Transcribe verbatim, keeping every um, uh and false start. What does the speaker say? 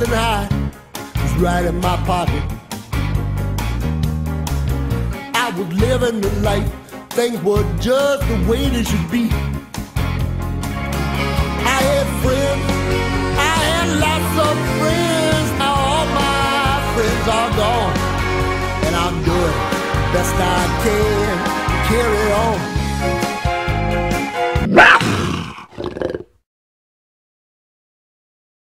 something high was right in my pocket. I was living the life, things were just the way they should be. I had friends, I had lots of friends. Now all my friends are gone, and I'm doing best I can to carry on.